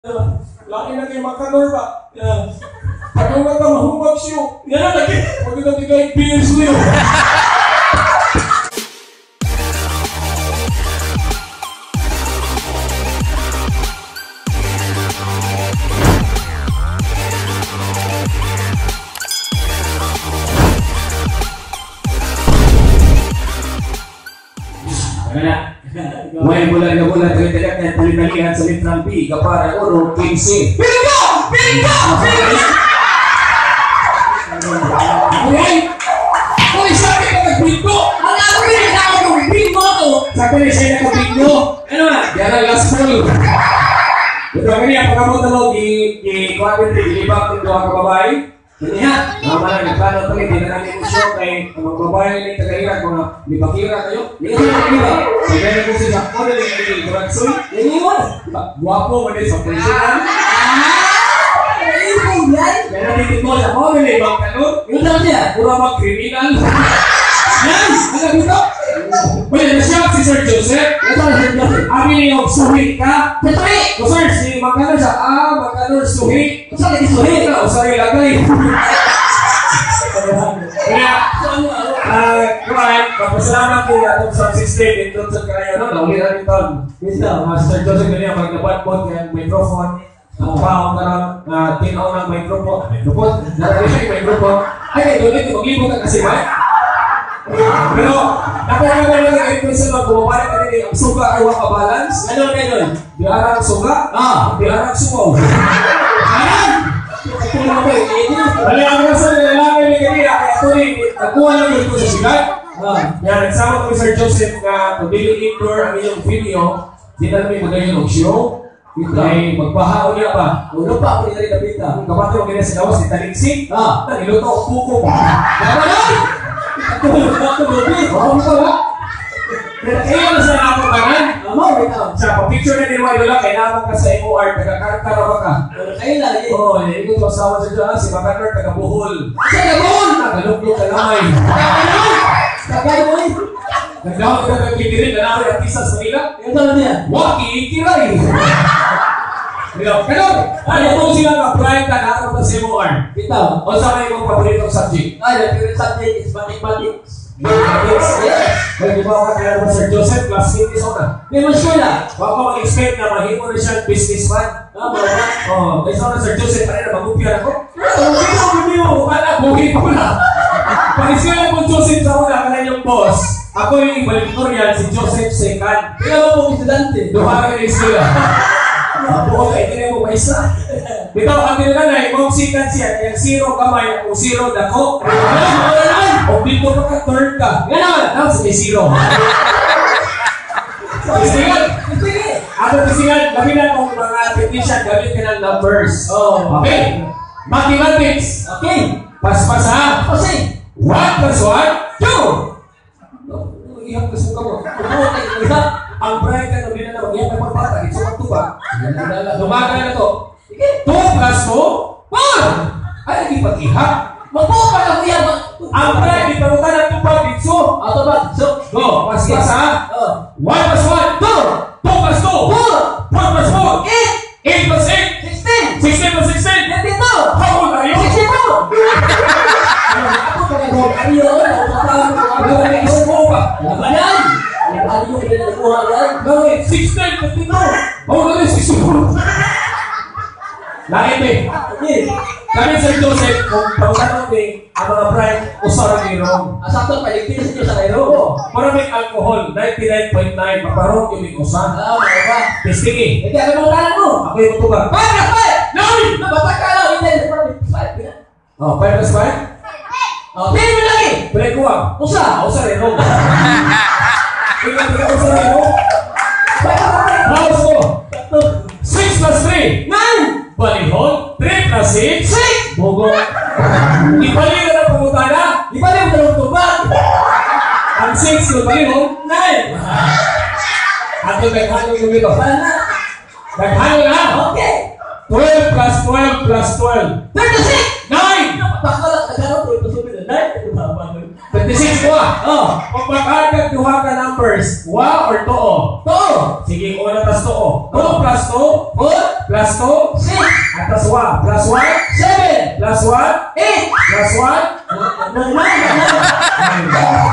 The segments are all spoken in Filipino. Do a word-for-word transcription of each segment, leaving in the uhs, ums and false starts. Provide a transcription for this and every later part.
Laki na kayo makanor ba? Pagkaw na ka mahumag siyo. Yan na lagi. Pagkaw na tigay beers niyo. May bulan na bulan terlihat dan tali-talian sa Litran B Kapara Oro quince. Piling ka! Piling ka! Piling ka! Uy! Uy! Sabi ka nagbingo! Ang ako rin na ako nagbingo ako! Sabi na siya nakabingo. Ano na? Yan ang last full. Ito kami ang pagkamot na mo i-kwabit i-libak ng doha ka babae. Kaniya, nama lang nagplano kami, di na namin isyo kay ang mga babae na itagairan, mga libakira kayo. Hindi ka nakakira. So, meron ko siya, ano na yung mga kuragsoy? Yan yun. Guwapo, mali sa personal. Ano yung yan? Meron dito mo siya, mga mali, ibang kanot. Yung lang niya? Pura mga kriminal. Yan! Ano dito? Wala na siya, si Sir Joseph. Ito na Sir Joseph. Amin na yung suhi ka. Suhi! O sir, si Magkano siya, ah, Magkano suhi. Ito na yung suhi. O sorry, lagay. Kaya, ah, kumain, magpasalamat ko atong sound system dito sa kaya, no? Naulihan ito. Mista, Sir Joseph ganyan, magdapat po kaya microphone. Ang paong ka ng tinaw ng microphone. Microphone, darating siya yung microphone. Ay, doon ito, maglibot ka kasi, ba? Pero, nakuha ko lang ang impression na bumabalik ka rin ang suga ay waka balance. Ano na yun? Biarang suga, Ah! biarang sumaw. Ayan! Tulong ko eh. Dali ang nasa nilalangin ni kanina, kaya ito rin, nagkuha lang ito sa sigat. Ah! Yan, nagsama ko Sir Joseph na pabili indoor ang iyong video. Di na namin magayon ng show. Ay, magpahaon niya ba? Ulo pa ako nila rin nabita. Ang kapatid mo ganyan sa gawas, ni Talingsik. Ah! Niluto ang puko. Tama na! Ako ako dobi. Oo, ito ba? Pero iyon na sa nakapangan. Amo, bitaw. Sa picture na ni Wayo lang, kailangan ka sa M O R, taga-karta na ba ka? Ano kayo lang eh? Oo, eh, ito ang asawa sa dyan, si Makanor, taga-Buhol. Sa Gabon! Tagalog-log ka lamay. Ano? Tagay mo eh. Nagdawag ka ng kikirin, nanawin ang pisa sa Manila. Yung tala niya? Waki, kiray! Kanor, ano po sila ka-prime ka na sa M O R? Bitaw. O sa kayo mong paboritong subject? Ay, the favorite subject is mathematics. Yes. Kaya di ba ako kaya mo Sir Joseph, classmate is ona. May mas ko na. Baka mag-expect na mahimo na siya businessman. Ah, mga ba? Oo, kaya sa una Sir Joseph, pa rin na mag-upyan ako. Okay, so hindi mo, wala, buhay ko na. Pag-isya po Joseph sa una, ka na yung boss. Ako yung valedictorian, si Joseph second. Kaya mo pong estudyante. Duha ka na istorya. Buo ka, hindi na mo maisa. Bitaw, ang tinanay, mong second siya, kaya zero kamay, o zero dako. O dito pa ka, third ka. Ganon, tapos may zero. Isingan. Ako isingan, gabi na kung mga technician, gamit ka ng numbers. Oh. Okay. Mathematics. Okay. Paspas ha. Kasi. one plus one, two. Ihap ka suka mo. Ang bright ka nung dinanaw, ihap ka magbata, ito ang tuba. Lumaga na to. two plus two, four. Ay, hindi pag-ihap. Magbuka na kuya. Ang bright, iparutan ang tuba, dito. Ato ba? So. Go, paspas ha. Oh. one plus one, two. two plus two, Four. four plus four, Eight. eight plus eight, Sixteen. sixteen plus sixteen. Twenty-two. How old are you? Sixty-two. Ako pa na Ano yun? Ako pa na Ano na yung isip mo ba? Ano yan? Ano yung pinagkuha yan? No, it's sixteen, fifty-two. Oh, no, it's sixty-four. Lahat eh. Okay. Kami Sir Joseph, kung pausan natin ang mga brand, usarang irong. Asakto pa, ligpinis nyo sa kayo. Maraming alcohol, ninety-nine point nine, maparong yung usan. Ah, mga ba? Testing eh. Hindi, ano mong kanan mo? Ako yung tuba. Five na five! Nine! Nabatak ka lang, hindi. Five na. Oh, five plus five? Oh, ten mo lagi! Break ko ah. Usa! Usar irong. Tingnan tingnan usar irong. Five na five! House ko. six plus three. Nine! Balihon. three plus six. Six! Bogo. Ipalila na pangutana. Di ba yung dalawang tubag? Ang six yung balihon. Nine! Ato naghalo yung ito. Wala na. Naghalo na. Okay! twelve plus twelve plus twelve. Thirty-six! nine! Napakalat na gano'n ko ito sabi na nine. Ito ba ba? twenty-six ko ah. Oh! Kung magkagad duha ka numbers, wa or too? To! Sige, una plus too. two plus two Four! plus two, six, atas one, plus one, seven, plus one, eight, plus one, nine, nine,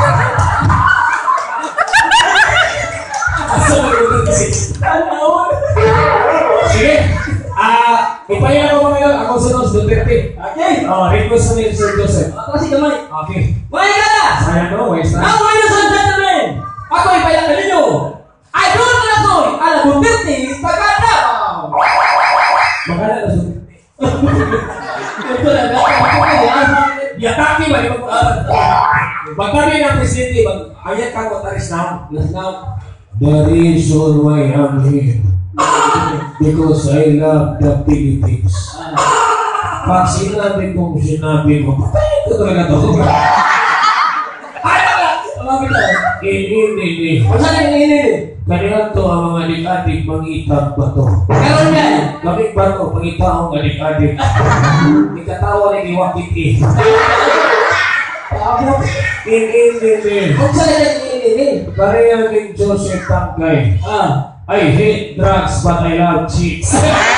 asa mo yung six? Ano? Sige, ah, ipahinga ko mga yun, ako sunod, Duterte. Okay. Oh, request ni Sir Joseph. Ako kasi gamay. Okay. May ka! Sayang no, waste na. Now, ladies and gentlemen, ako ay payagan ninyo. Idol ko na to, ala Duterte, pagkatapang. Magkala na Duterte. Ito na, ako ay Yataki ba? Magkala ng presidente, ayat ka ko taris na. Yes, now. The reason why I'm here, because I love the Philippines. Pag sinabi kong sinabi mo, patayin ko talaga to. Ay, ala! Lumapit na. Ini-ini. Kung saan yung ini? Kanihan to ang mga adik-adik, mangitag ba to? Meron yan. Kami ba to, mangitaong adik-adik? Ikatawa na iwakit eh. Paabot. In-in-in-in. Kung saan yung ini? Pareha ni Joseph Tangkay. Ah. I hate drugs but I love chicks.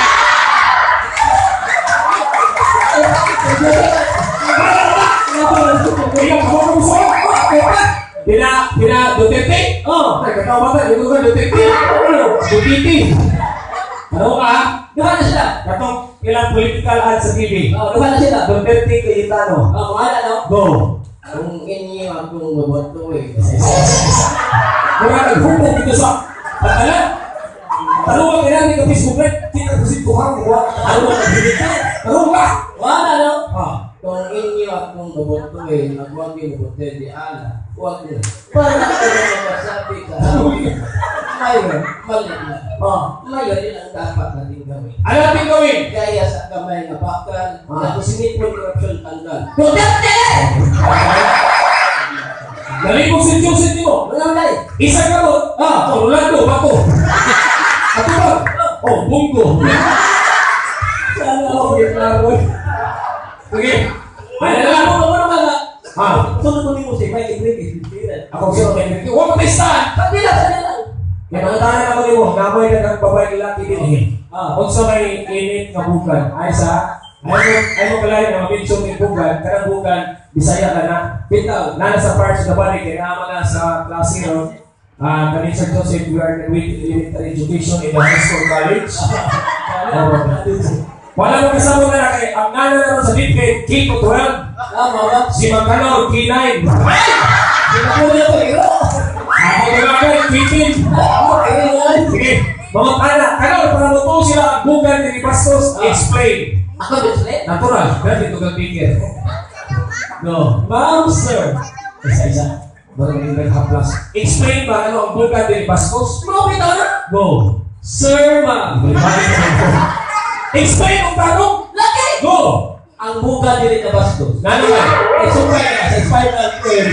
Pina, pina Duterte? Oh. Ay, katawa ba? Dito ka Duterte? Duterte. Ano ka? Duha na sila. Katong ilang political ads sa T V. Oh, duha na sila. Duterte Cayetano. Oh, kung ala, no? Go. Kung inyo akong maboto eh. Kaya naghubog dito sa Tatalan. Taluwa kaya ni ka Facebook Live. Tingnan ko si Tuhang. Taluwa ka dito. Taluwa ka. Wala, no? Ah. Kung inyo akong maboto eh, nagwag yung maboto di ala. Huwag na. Para ka na masabi ka. Mayon, mali na. Ah. Mayon din ang dapat natin gawin. Ano natin gawin? Kaya sa kamay na bakal, Ah. na sinipon corruption tanggal. Duterte! Galing mo si Joseph mo. Mga ulay! Isa ka mo. Ah, oh, Rolando, Bato. Ato ba? Oh, Bungo. Sana Oh, ako. Vietnam. Sige. Ano na lang? Ano naman na? Ah. Sunod mo ni mo si Mike Enriquez. Ako siya kay Enrique. Huwag matestan. Kanila, kanila. Kaya nangatangan ako ni mo. Namoy na ng babae lalaki din eh. Ah. Kung sa may init na bugan. Ay sa. Ay mo, ay mo kalay na mabinsong yung bugan. Kanang bugan. Bisaya ka na. Bitaw. Na nasa parts na balik. Kaya naman na sa klase ron. Ah, kani Sir Joseph, we are with elementary education in the high school college. Wala mo kasama na kay ang nana naman sa dip kay K to twelve. Tama ba? Si Magkano, K nine. Sinakuha na ito, iro. Ako na kay K ten. Sige, mga anak, kanal, para mo to sila ang bugan ni Bastos, explain. Ako, Bislet? Natural, dahil ito kang speaker. No. Ma'am, sir. Isa-isa. Bago yung nag-haplas. Explain ba ano ang bugan ni Bastos? Mga bitaw na? Go. Sir, ma'am. Explain ang tanong. Laki! Go. Ang buga dili na bastos. Nano ba? Eh, sumpay na sa spinal cord.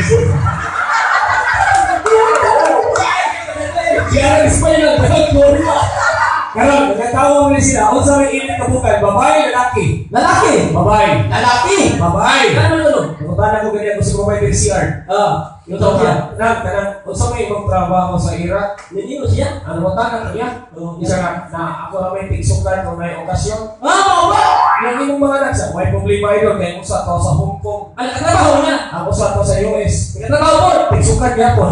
Kaya nag-explain lang. Karon, nagkatawa mo rin sila. Kung sa may init na bukan, babae, lalaki. Lalaki! Babae. Lalaki! Babae. Ano ano? Nakutana ko ganyan ko si babae din C R. Ah, Yung tawag yan. Nang, kanang, kung sa may ibang trabaho sa Iraq, nino siya? ano mo tanang niya? Isa nga, na ako na may tigsukan kung may okasyon. Ah, mga ba? Yung imong mga nagsa, may problema ito. Kaya kung sa to sa Hong Kong, Ano katrabaho niya? ako sa to sa U S. Katrabaho po? Tigsukan niya po.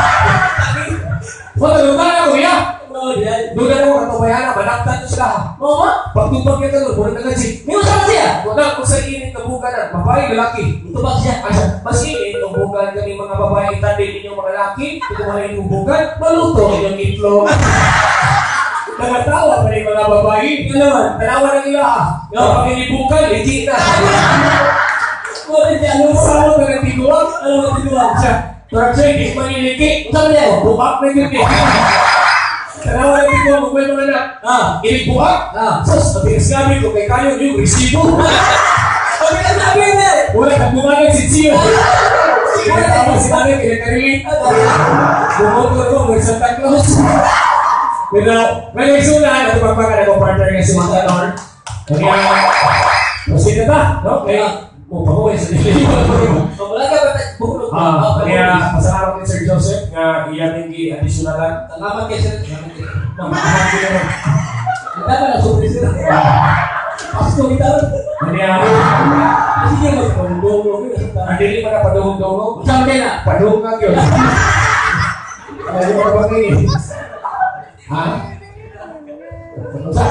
Wala, lumayan ako niya. Oo, yan. Doon na ako katubayan na, malaktan nyo sila. Oo ba? Pagtubag niya ka doon, muna ka si. May usama siya? Wala, kung sa init na buka na, babae, lalaki. Tubag siya. Asa, mas init, kung bukan kami mga babae, tandi ninyong mga lalaki, kung mga inyong bukan, maluto inyong itlog. Nagatawa pa rin mga babae. Yun naman, tanawa ng ila. Kapag inibukan, legit na. Wala siya. Ano sa ano ka ng tiguang? Ano ang tiguan? Siya, parang siya, hindi maniliki. Usama niya? Bukak na yun eh. Tanawa ng tiguang, kung may mga anak. Ah. Inibuhak. Ah. Sus, matigas gamit ko kay kayo yung resibo. Sabi ka sabi niya. Wala kang bumanag si Chio. Wala ka si Tane, kinakarili. Bumotor ko, may Santa Claus. Pero, may nagsuna, natupagpakan ako partner nga si Mantanor. Kaya, mas kita ta, no? Kaya, oh, pahuwi sa nililiwan. Wala ka ba? Bukulog. Ah, kaya, pasalamat ni Sir Joseph nga iyan yung i-additionalan. Salamat kay sir. Salamat kay sir. Namahan ko naman. Tama na surprise na. Pasko kita. Hindi ako. Kasi niya magpagdong-dong yun. Hindi pa na padungog-dungog. Saan kayo na? Padungog yun. Ayaw mo ba kayo? Ha? Ano sa?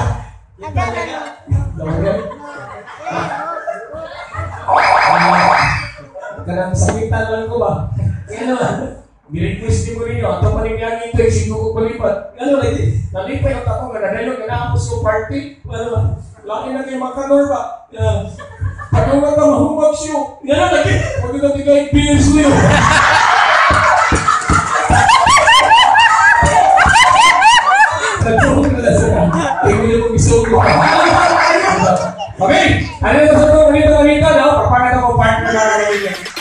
Kanang sakitan lang ko ba? Ano ba? Girequest ni mo rin yun. Ito panigyan ito yung siguro ko palipat. Ano lagi? Nalipay ang ako nga nadalog na naapos ko party. Ano ba? Laki na kayo makanor ba? Padungan ka mahumag siyo. Ano lagi? Pag ito tigay beers niyo. Nagtulog na lang sila. Tingin mo isog ko. Okay! Ano yung sa ito? Ganito ganito, no? Papangat ako partner na kami.